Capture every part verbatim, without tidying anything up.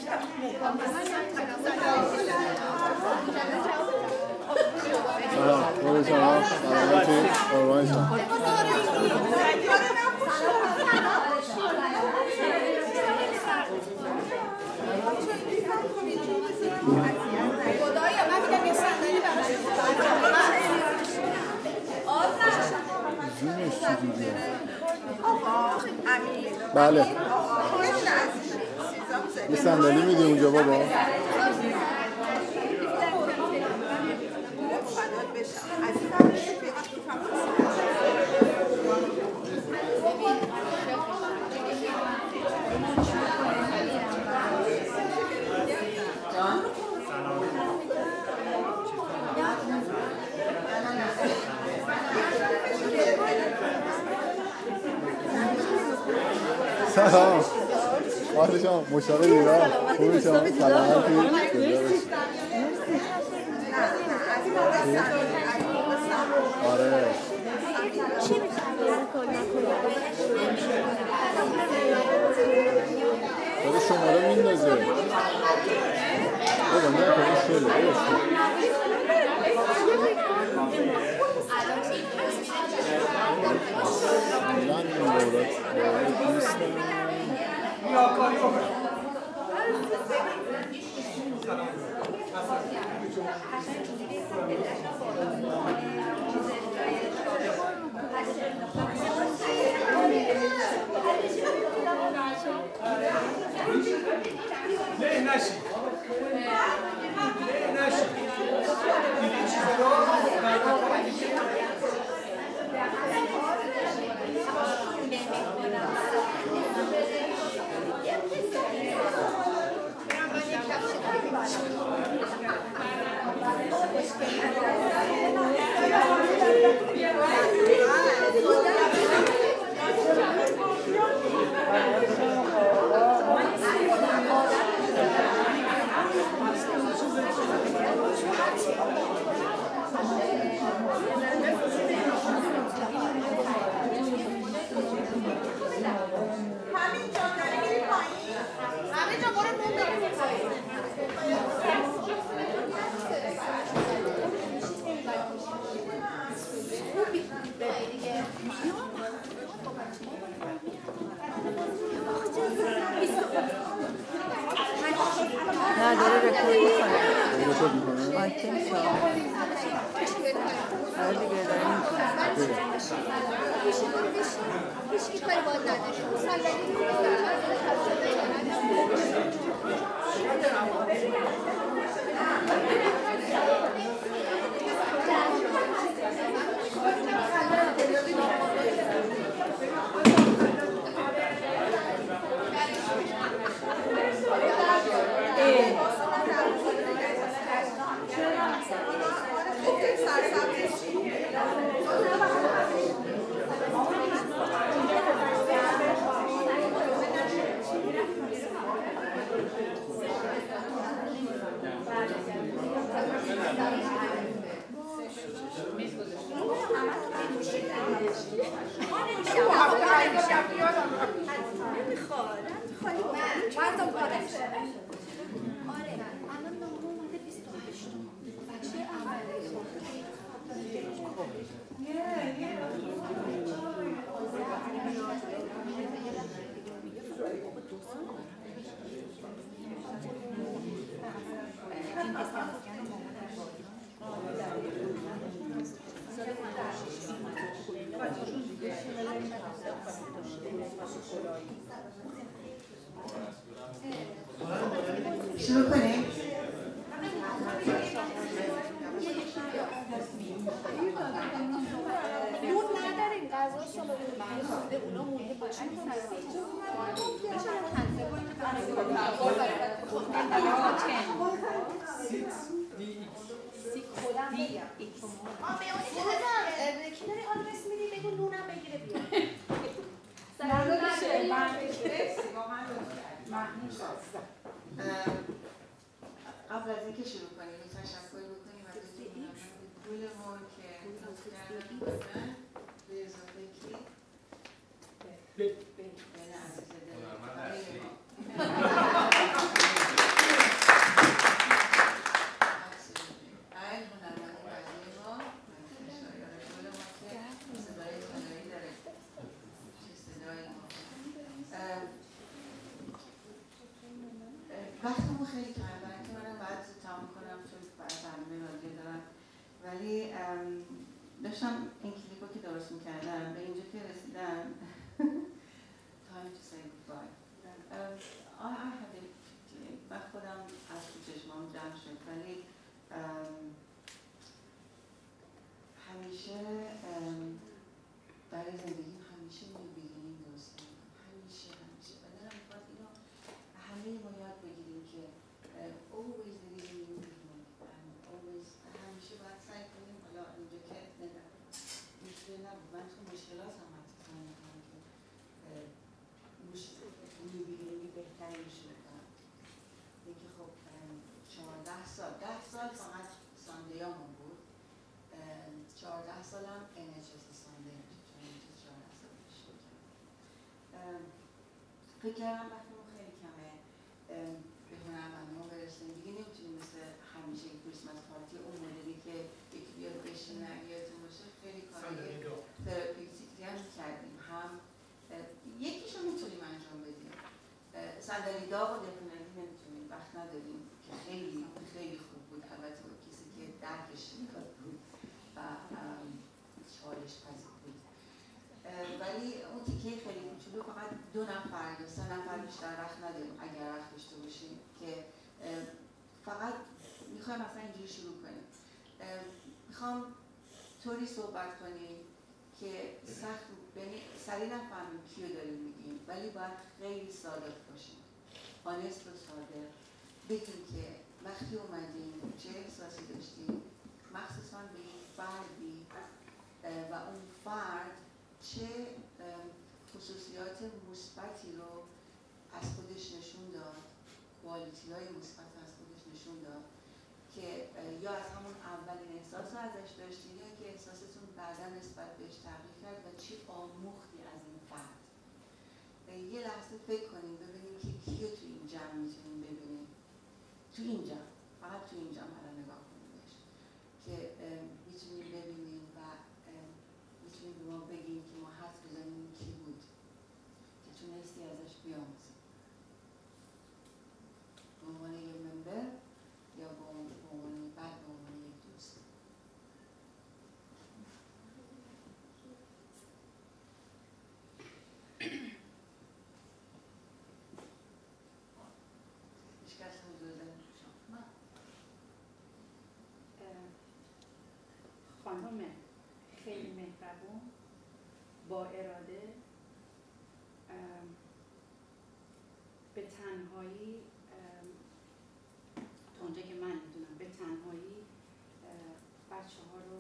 سلام خوبی شما؟ سلامتی؟ قربان شما خدایا من میگم یه صندلی براش زومش چجوریه؟ آقا امیر بله آقا یه صندلی میدی اونجا بابا سلام آره شما مشتاق ایران خوبی شما سلامتی آره داره شماره میندازه بابا نه کنی شده اصلا این دولت دولت نیستن نه نشی نه نشی دیدی چیزا رو نه داره رکورد میکنه رکورد میکنه؟ I think so آره دیگه داره میکنه هیچ کاری باید نداشت صندلی شروع کنیم. نون نداریم غذا شما رو اونا مونده باشه کی داری آدرس میدی بگو نونم بگیره بیا قبل از اینکه شروع کنیم تشکر بکنیم از گل ما که کردن بودن به اضافه کی بله عزیز دلم خیلی کمه برای اینکه منم باید تمام کنم چون برنامه رادیو دارم، ولی داشتم این کلیپ رو که درست میکردم به اینجا که رسیدم time to say goodbye. um, I, I have it من خودم از تو چشمام جمع شد، ولی um, همیشه um, برای زندگیم همیشه میبینیم درسته، همیشه همیشه و دارم میخواد اینو همه ما یاد بگیریم که uh, always there is a new beginning and always همیشه باید سعی کنیم. حالا اینجا که مشکل نبود، من تو مشکلات هم حتی میکنم که new beginning بهتری شده کنم. اینکه خب چهارده سال ده سال فقط ساندیامون بود، چهارده سالم ان اچ اس ساندی میشه چون اینجا چهارده سال پیش بکنم. فکر کردم وقتی خیلی کمه به هنرمندان برسیم دیگه نمیتونیم مثل همیشه کریسمس پارتی اون مدلی که یکی بیاد بشینه یادتون باشه خیلی کارهای تراپیوتیکی هم میکردیم، هم یکیشو میتونیم انجام بدیم، صندلی داغ و دفنالی نمیتونیم، وقت نداریم که خیلی خیلی خوب بود، البته با کسی که درکش میکرد بود و چالش پذیر بود، ولی اون تیکه خیلی کوچولو فقط دو نفر یا سه نفر بیشتر وقت نداریم اگر وقت داشته باشیم که فقط میخوایم مثلا اینجوری شروع کنیم، میخوام طوری صحبت کنیم که سخت یعنی سریع نفهمیم کیو داریم میگیم، ولی باید خیلی صادق باشیم، آنست و صادق بگیم که وقتی اومدیم چه احساسی داشتیم، مخصوصا به این فردی و اون فرد چه خصوصیات مثبتی رو از خودش نشون داد، کوالیتی های مثبت از خودش نشون داد که یا از همون اولین احساس رو ازش داشتید یا که احساستون بعدا نسبت بهش تغییر کرد و چی آموختی از این فرد. یه لحظه فکر کنیم ببینیم که کیو تو این جمع میتونیم ببینیم، تو این جمع، فقط تو این جمع الان نگاه کنیم بهش که میتونیم ببینیم و میتونیم به ما بگیم که ما حد بزنیم کی بود که تونستی ازش بیاموزیم به عنوان یه ممبر یا به عنوان بعد به عنوان یک دوست. هیچکس حضور داریم؟ خانم خیلی مهربون، با اراده، به تنهایی تا اونجا که من میدونم به تنهایی بچه ها رو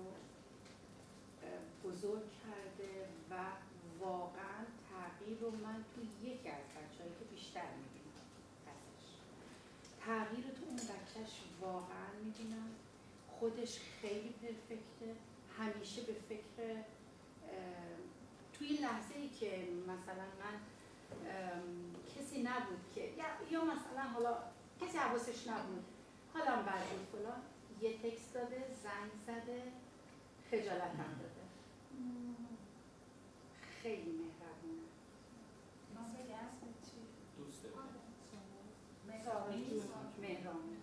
بزرگ کرده و واقعا تغییر رو من توی یکی از بچه هایی که بیشتر میبینم ازش تغییر رو تو اون بچهش واقعا میبینم، خودش خیلی پرفکته، همیشه به فکر توی لحظه ای که مثلا من کسی نبود که یا, یا مثلا حالا کسی حواسش نبود حالا بعد بود فلان یه تکست داده، زنگ زده، خجالت هم داده، خیلی مهربونه. نام اسم چی؟ دوسته مهرانه.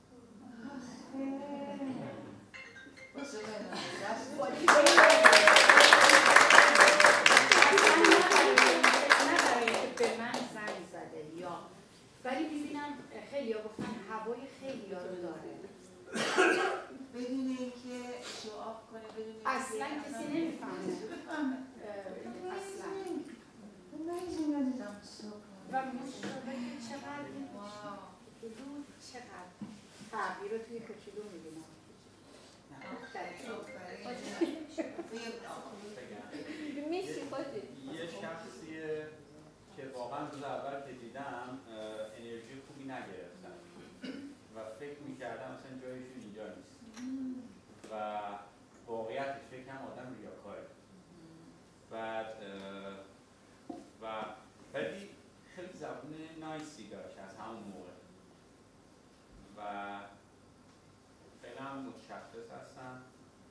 به من زنگ زده یا ولی میبینم خیلی ها گفتن هوای خیلی ها رو داره بدون اینکه شعاف کنه، بدون اینکه اصلا کسی نمیفهمه اصلا و مشابه چقدر حدود چقدر تغییر رو توی کوچولو میبینم. یه شخصیه که واقعا روز اول که دیدم انرژی خوبی نگرفتم و فکر میکردم مثلا جایشون اینجا نیست و واقعیتش فکرم آدم ریاکاره بعد و ولی خیلی زبون نایسی داشت از همون موقع و خیلی هم متشخص هستم.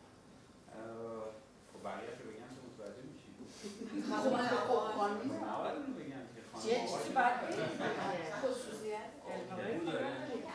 خب بقیه‌اش رو بگم که متوجه میشید. خب من خب خانمی نباید اونو بگم که خانم چه چیزی باید بگم؟ خصوصیت؟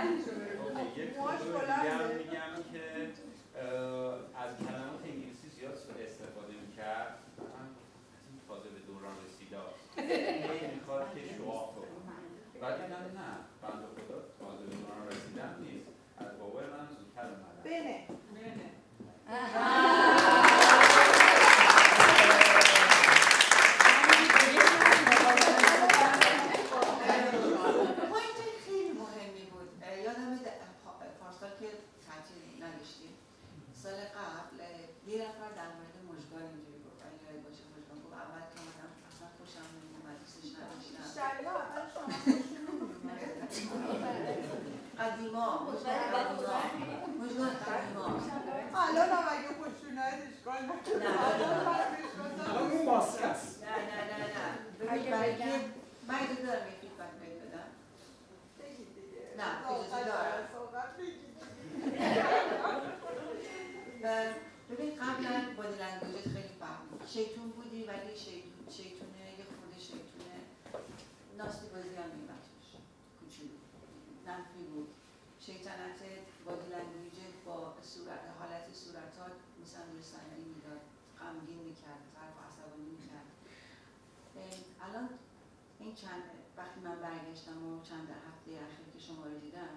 یک موضوع دیگه هم میگم که از کلمات انگلیسی زیاد استفاده میکرد. من تازه به دوران رسیده خیلی میخواد که شعاف بکنم. بعد دیدم نه، بنده خدا تازه به دوران رسیدم نیست، از بابای من زودتر اومدم. بنه بنه سال قبل یه نفر در مورد مژگان اینجوری گفت، اگه یاد باشه مژگان گفت اول که اومدم اصلا خوشم نمیومد، دوستش نداشتم. شایلا اول شما خوشم قدیما مژگان قدیما مژگان قدیما الان هم اگه خوشون نهید اشکال نکنه. الان اون ماسک است. نه نه نه نه ببین برای که من اجازه دارم یه فیدبک بهت بدم. بگید دیگه. نه اجازه دارم. ببین قبلا بادی لنگویجت خیلی فهم بود، شیطون بودی ولی شیطون شیطونه یه خورده شیطونه ناستی بازی هم میمتش کوچولو نفی بود. شیطنت بادی لنگویجت با صورت حالت صورتات مثلا روی صندلی میداد، غمگین میکرد، طرف عصبانی میکرد. الان این چند وقتی من برگشتم و چند هفته اخیر که شما رو دیدم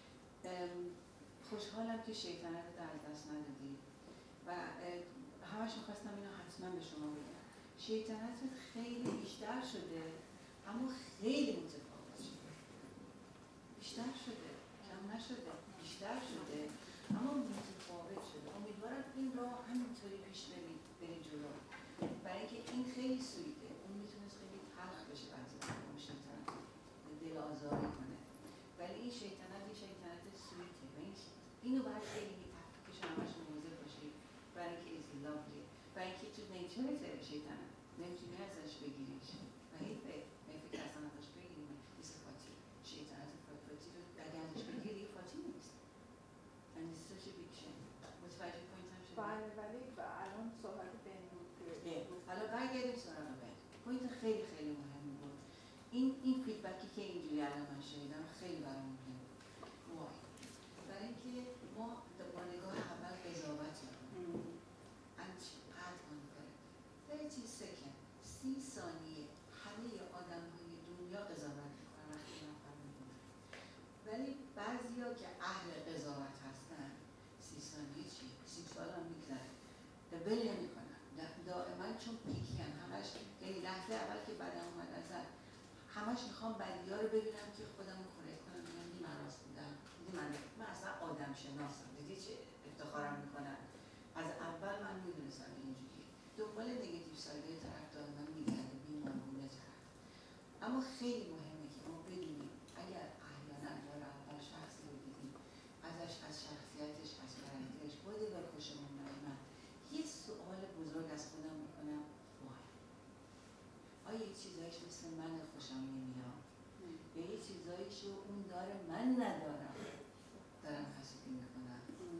خوشحالم که شیطنت رو از دست ندادی و همش میخواستم اینو حتما به شما بگم. شیطنت خیلی بیشتر شده اما خیلی متفاوت شده. بیشتر شده، کم نشده، بیشتر شده اما متفاوت شده. امیدوارم این راه همینطوری پیش برید برید جلو، برای اینکه این خیلی سویده. اون میتونست خیلی تلخ بشه بعضی وقتا اون شیطنت دل آزاری کنه، ولی این شیطنت یه شیطنت سویته و این اینو باید خیلی تفکیکش همش مواظب باشی، برای اینکه ایز لاولی، برای اینکه تو نیچرته شیطنت نمیتونی ازش بگیریش و هیچ به فکر اصلا ازش بگیریم این صفاتی شیطنت فاتی رو اگه ازش بگیری فاتی نیست and it's such a big shame. متوجه پوینت هم شده؟ بله ولی الان صحبت بین بود که حالا برگردیم سراغ بین. پوینت خیلی خیلی مهمی بود. این این فیدبکی که اینجوری الان من شنیدم خیلی برام مهم بود. وای برای اینکه ما با نگاه اول قضاوت میکنیم and چقدر آنفره thirty seconds سی ثانیه همه آدم های دنیا قضاوت میکنن وقتی نفر میکنن، ولی بعضیا که اهل قضاوت هستن سی ثانیه چی؟ سی سال هم میگذره بل نمیکنن دائما، چون پیکی هم همش یعنی لحظه اول که بدم اومد ازن همش میخوام بدی‌ها رو ببینم که خودم رو کره کنم، میگم دی من راست بودم، دی من من اصلا آدم شناسم، دیدی چه افتخارم میکنن. از اول من میدونستم اینجوریه، دنبال نگاتیو سایدهای طرفدار من میگرده بیمارگونه طرف. اما خیلی مهمه که ما بدونیم اگر احیانا بار اول شخصی رو دیدیم ازش از شخصیتش از کاراکترش بوده و خوشمون نیامد، یه سوال بزرگ از خودم میکنم وای آیا یه چیزایش مثل من خوشم نمیاد یا یه چیزایش رو اون داره من ندارم دارم حسابی میکنم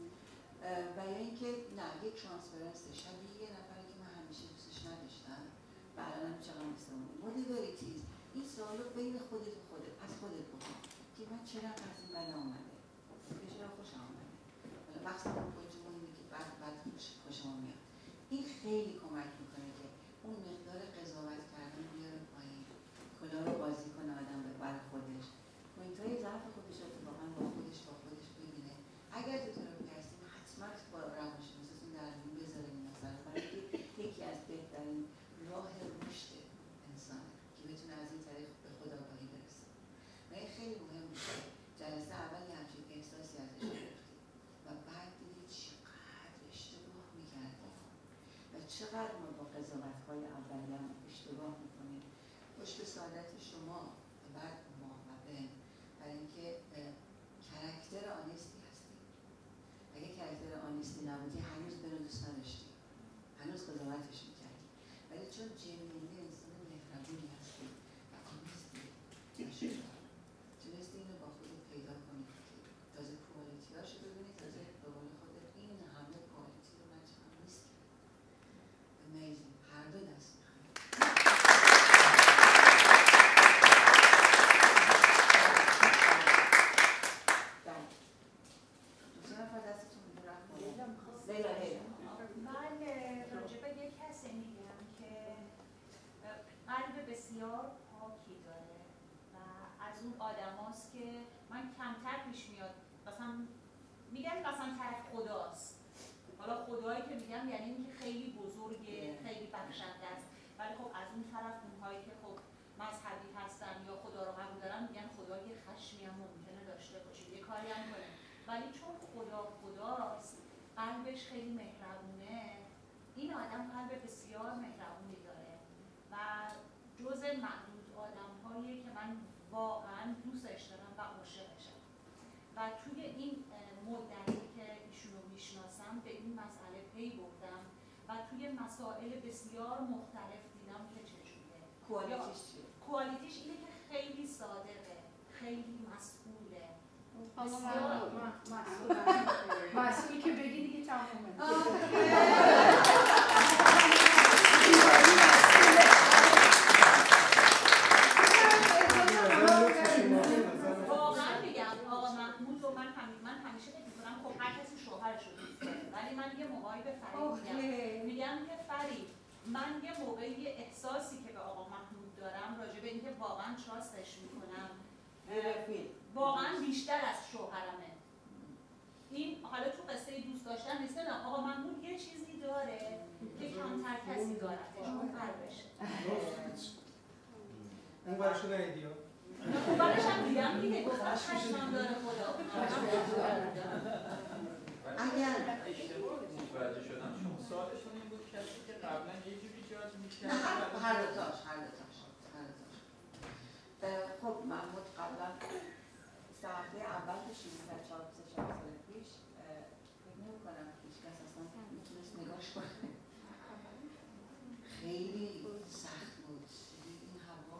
و یا اینکه نه یک ترانسفرنس شبیه یه نفری که من همیشه دوستش نداشتم و الان چقدر مثل اون مودیوریتیز. این سوال رو بین خودت و خودت از خودت بکن که من چرا از این من آمده یا چرا خوشم آمده، مقصد اون پوینت مهمی که بعد بعد خوشم میاد. این خیلی کمک میکنه که اون مقدار قضاوت کردن بیاره پایین، کلا رو بازی کنه آدم برای خودش، پوینت‌های ضعف خودش رو اتفاقا با خودش با خودش ببینه. اگر تو تراپی هستیم حتما با روانشناسیتون در میون بذارین مثلا، برای اینکه یکی از بهترین راه رشد انسانه که بتونه از این طریق به خودآگاهی برسه. و این خیلی مهم بود که جلسه اول یه همچین احساسی ازش گرفتیم و بعد دیدید چقدر اشتباه میکردیم و چقدر ما با قضاوت‌های اولیه هم اشتباه میکنیم. خوش به سعادت شما و بعد ما و بن، برای اینکه کاراکتر آنستی هستیم. اگه کاراکتر آنستی نبودی هنوز بنو دوست نداشتی، هنوز قضاوتش میکردی، ولی چون جنونی انسان مهربونی هستی و آنستی تونستی اینو با خودت پیدا کنی، تازه کوالیتی هاشو ببینی، تازه به قول خودت این همه کوالیتی رو من چقدر نیست کردم. Amazing. هر دو دست میخوام. بسیار پاکی داره و از اون آدم هاست که من کمتر پیش میاد مثلا میگن مثلا طرف خداست، حالا خدایی که میگم یعنی اینکه خیلی بزرگه، خیلی بخشنده است، ولی خب از اون طرف اونهایی که خب مذهبی هستن یا خدا رو قبول دارن میگن خدا یه خشمی هم ممکنه داشته باشه، یه کاری هم کنه، ولی چون خدا خداست قلبش خیلی مهربونه، این آدم قلب بسیار مهربونی داره و جز معدود آدم‌هایی که من واقعا دوستش دارم و عاشقشم و توی این مدتی که ایشونو میشناسم به این مسئله پی بردم و توی مسائل بسیار مختلف دیدم که چجوریه. کوالیتیش چیه؟ کوالیتیش اینه که خیلی صادقه، خیلی مسئوله. بسیار مسئول که بگی دیگه تمومه. واقعا میگم آقا محمود رو من همیشه من همیشه فکر می‌کنم خب هر کسی شوهرش رو دوست داره، ولی من یه موقعی به فرید میگم میگم که فرید من یه موقعی احساسی که به آقا محمود دارم راجع به اینکه واقعا تراستش میکنم واقعا بیشتر از شوهرمه. این حالا تو قصه دوست داشتن نیست، نه آقا محمود یه چیزی داره که کمتر کسی دارتش، اون قلبشه. اون برشون ایدیا اون برش هم دیدم دیگه گفتم خشمم داره خدا. اگر اشتباه متوجه شدم شما سوالشون این بود کسی که قبلا یه جوری جاج می‌کرد هر دوتاش هر دوتاش هر دوتاش خب محمود قبلا سه هفته اول که شروع کرد چهار سه چهار سال پیش فکر نمی‌کنم هیچ کس اصلا میتونست نگاش کنه، خیلی سخت بود. این هوا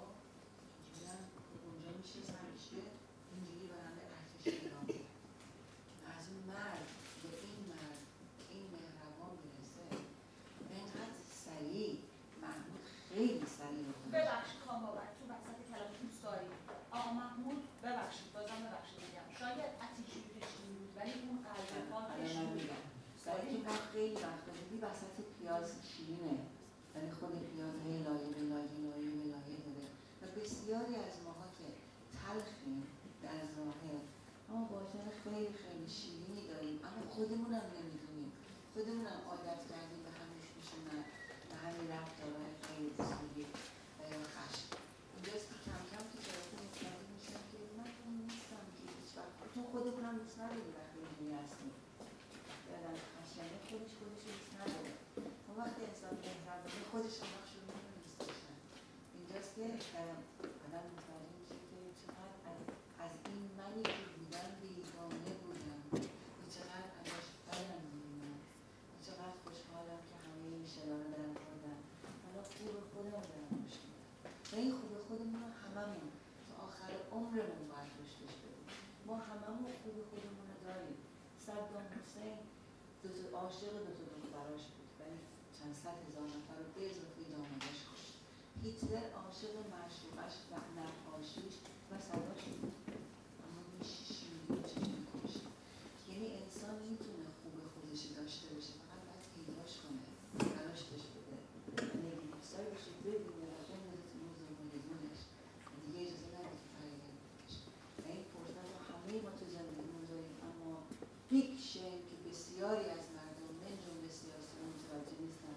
اونجا میشه همیشه اینجوری به همه ارتش نگاه از اون مرد به این مرد این مهربان میرسه اینقدر سریع محمود خیلی سریع رو ببخشید خانم بابک تو وسط کلام دوست داریم آقا محمود ببخشید بازم ببخشید میگم شاید اتیتیودش این بود ولی اون قلب پاکش بود. برای که من خیلی وقتا دیدی وسط پیاز شیرینه ولی خود پیاز هی لایه به لایه لایه به لایه داره و بسیاری از ماها که تلخیم در ظاهر اما باطن خیلی خیلی شیرینی داریم اما خودمون هم نمیدونیم، خودمون هم عادت کردیم به همین شوشونت به همین رفتارهای خیلی سوری و یا خشم. اینجاست که کم کم که جایی متوجه میشم که من اون نیستم که هیچ وقت چون خودمون هم دوست نداریم وقتی اینجوری هستیم یادم خشمه خودش خودش دوست نداره اون وقتی انسان مهربانه خودش هم وقت شروع میکنه دوست داشتن. اینجاست که آدم متوجه میشه که چقدر از, از این منی که بودم بیگانه بودم و چقدر ازش بدم میومد و چقدر خوشحالم که همه این شنا رو دارم خوردم حالا خوب خودم دارم خوش میدم و این خوب خودمون رو هممون تا آخر عمرمون باید رشدش بدیم. ما هممون خوب خودمون رو داریم. صدام حسین دو تا عاشق دو تا دختراش بود ولی چند صد هزار نفر رو به اضافه دامادش کشت. هیتلر عاشق معشوقش و نقاشیش و صداش بود اما این شیش میلیون چشم کشت. یعنی انسان میتونه خوب خودش داشته باشه فقط باید پیداش کنه تلاشش بده نگیریستای باشه ببینه و بمونه تو موضوع مولدونش و دیگه اجازه ندید که فرگردش و این فرصت رو همه ما تو زندگیمون داریم اما بیگ شیم که بسیاری از مردم من جمله سیاسی متوجه نیستن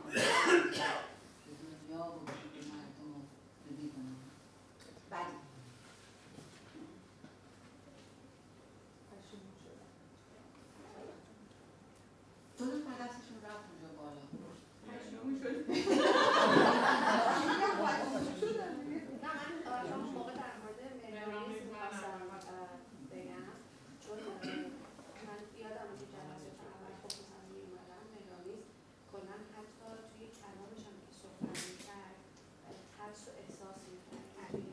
به دنیا و به مردم و به بیگانه. بعد دو نفر دستشون رفت اونجا بالا پشمون شد نه من اون موقع در مورد مهربانی می‌خواستم بگم چون من یادم که جلسه اول خب مثلا می‌اومدم مهربانی کلاً حتی توی کلامش هم که صحبت می‌کرد ترس و احساس می‌کرد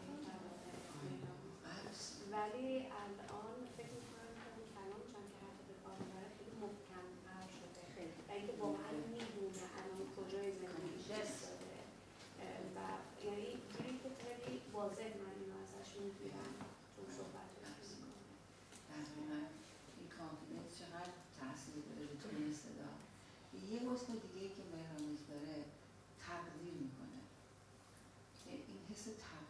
ولی الان فکر می‌کنم که اون کلامش هم که حتی به کار می‌بره خیلی محکم‌تر شده و اینکه واقعاً می‌دونه الان کجای زندگیش ایستاده و یعنی جوری که خیلی واضح من اینو ازش می‌گیرم تو صحبتش می‌کنم. تقریبا این کانفیدنس چقدر تاثیر داره به تون صدا. یه حسن دیگه که مهرآمیز داره تقدیر میکنه. این حس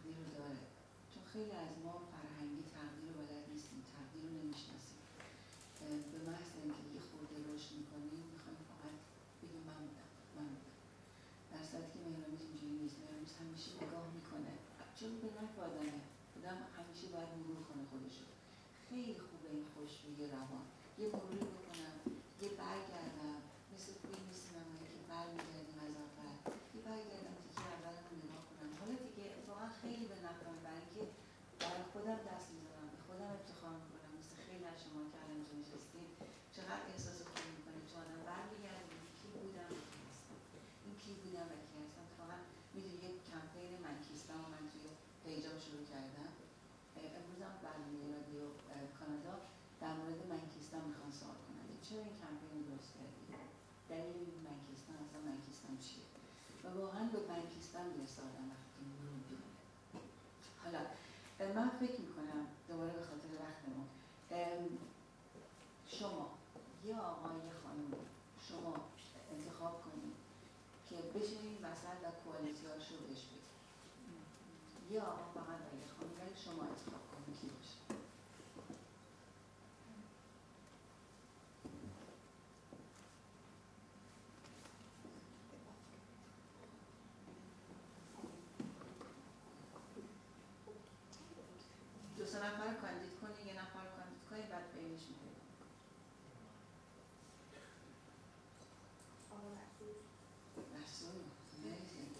تقدیر رو داره، چون خیلی از ما فرهنگی تقدیر رو بلد نیستیم، تقدیر رو نمیشناسیم. به محض اینکه یه خورده رشد میکنیم میخوایم فقط بگیم من بودم من بودم، در صورتی که مهرامیز اینجوری نیست. مهرامیز همیشه نگاه میکنه، چون به نفع آدمه، آدم همیشه باید مرور کنه خودشو. خیلی خوبه این خوشبویی روان، یه مروری بکنم، یه برگردم، مثل فیلم سینمایی که برمیگردیم از اول، یه برگردم تیکه اولم رو نگاه کنم. حالا دیگه اتفاقا خیلی به نفعمه، برای اینکه برای خودم دست میزنم، به خودم افتخار میکنم. مثل خیلی از شما که الان اینجا نشستید چقدر احساس خوبی میکنید، چون آدم برمیگرده کی بودم و کی هستم، این کی بودم و کی هستم. اتفاقا میدونی یک کمپین من کیستم و من توی پیجام شروع کردم. امروز هم برنامه رادیو کانادا در مورد من کیستم میخوان سوال کنن که چرا این کمپین رو درست کردی، دلیل این من کیستم، اصلا من کیستم چیه. و واقعا به من کیستم میرسه آدم وقتی که مرور میکنه. حالا من فکر میکنم دوباره به خاطر وقتمون، شما یه آقای یه خانم شما انتخاب کنید که بشینید مثلا و کوالیتی‌هاش رو بهش بگید. یه آقا فقط و یه خانم، ولی شما انتخاب کنید کی باشه. دو سه نفر کاندید کنید، یه نفر کاندید کنید، بعد بینش می‌کنید. رسول مرسی.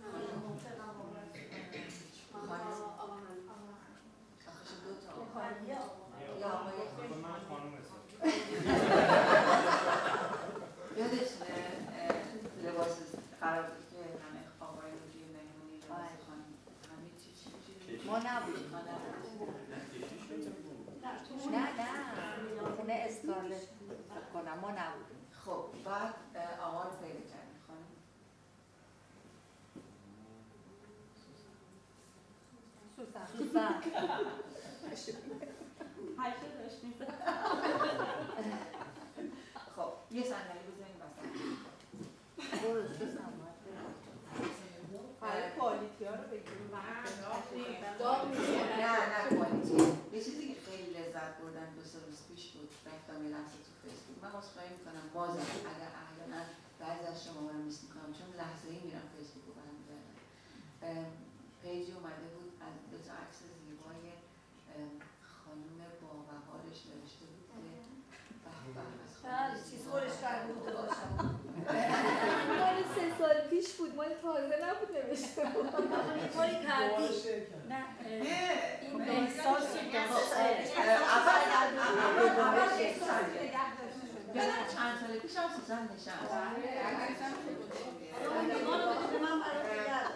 آخه دو تا یا آقای من خانم هستم. یادتونه لباس قرار بود که همه آقای رو توی مهمونی لباس خانم همه چی چی چی ما نبودیم. ما نبودیم. نه نه خونه اسکارلت کنم ما نبودیم. خب بعد آقا رو پیدا کردیم. خانم سوزن سوزن هرچه داشتیم. خب یه صندلی بزنیم وسط. برو سوزن برای کوالیتی ها رو بگیریم. نه نه کوالیتی. یه چیزی که خیلی لذت بردم دو سه روز پیش بود، رفتم یه لحظه تو فیسبوک. من عذرخواهی میکنم بازم اگر احیانا بعضی از شما رو میس میکنم، چون لحظه‌ای میرم فیسبوک رو برمیگردم. پیجی اومده بود از دو تا عکس زیبای خانم با بهارش نوشته بود که به به از خانم چیز خورش کرده بوده باشم. مال سه سال پیش بود، مال تازه نبود نوشته بود. کاری کردی؟ نه این احساسی که یادم چند سال پیش هم سوزن نشست. من برای بگردم.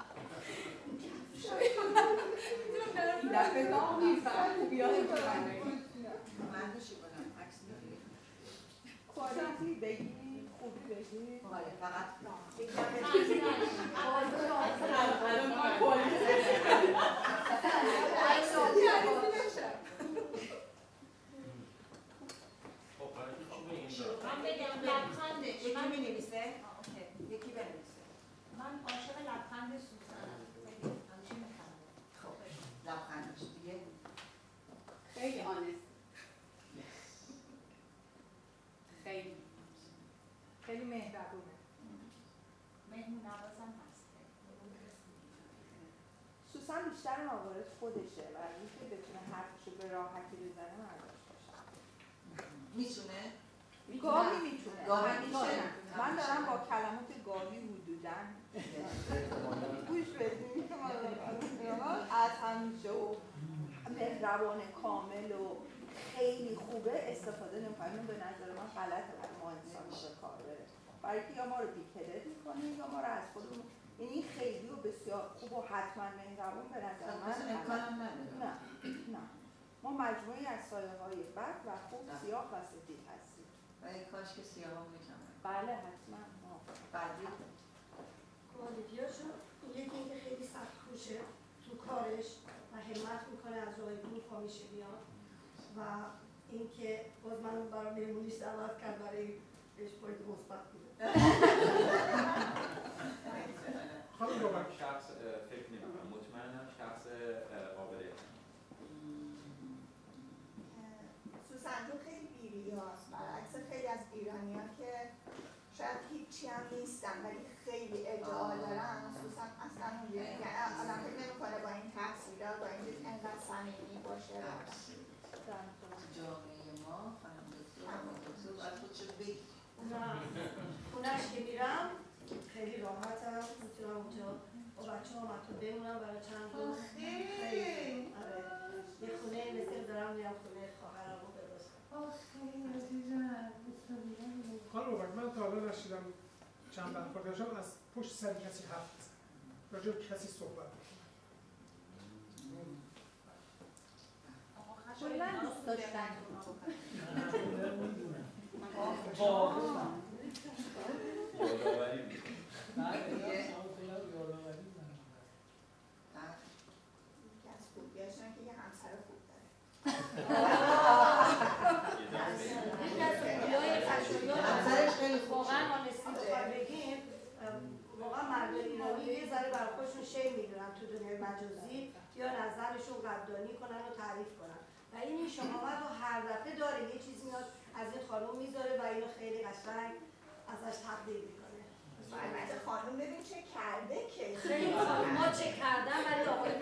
دفعه دام نیستم بیاد من دوشی کنم عکس میگیری؟ کوالیتی بگی، خوبی بگی. آره فقط من بگم لبخندش. یکی می نویسه؟ یکی بنویسه. من عاشق لبخند سوزنم. همیشه میخندم. خب لبخندش دیگه خیلی آنست، خیلی خیلی مهربونه. مهمون نوازم هست. سوسن بیشتر موارد خودشه و اینکه بتونه حرفشو به راحتی بزنه مرداش باشه. میتونه؟ گاهی میتونه. گاهی میتونه. من دارم با کلمات گاهی حدوداً گوش بدیم از همیشه و مهربان کامل و خیلی خوبه استفاده نمی‌کنیم. به نظر من غلطه برای ما انسان به کار بره، برای که یا ما رو بی‌کرد می‌کنه یا ما رو از خودمون، یعنی خیلی و بسیار خوب و حتما مهربون به نظر من امکانم نداره. نه نه ما مجموعی از سایه‌های بد و خوب، سیاه و سفید هستیم. ولی کاش که سیاه هم میکنم. بله حتما. بعدی کوالیتیاشو یکی اینکه خیلی سخت کوشه تو کارش و همت میکنه از راه دور پا میشه بیاد، و اینکه باز من برای مهمونیش دعوت کرد برای بهش پوینت مثبت بوده. خانم بابک شخص فکر نمی‌کنم، مطمئنم شخص نشیدم چند برخورد داشتم از پشت سر کسی حرف بزنم، راجع به کسی صحبت کلا دوست داشتن یادآوری می‌کنه. از خوبیاشون که یه همسر خوب داره. همسرش خیلی خوب واقعا آنستی بخواه بگیم واقعا مردم ایرانی یه ذره برای خودشون شی میدونن تو دنیای مجازی یا نظرشون قدردانی کنن و تعریف کنن و این شمامت رو هر دفعه داره یه چیزی میاد از این خانم میذاره و اینو خیلی قشنگ ازش تقدیر میکنه. البته خانم ببین چه کرده که خیلی خانم ما چه کردن ولی آقای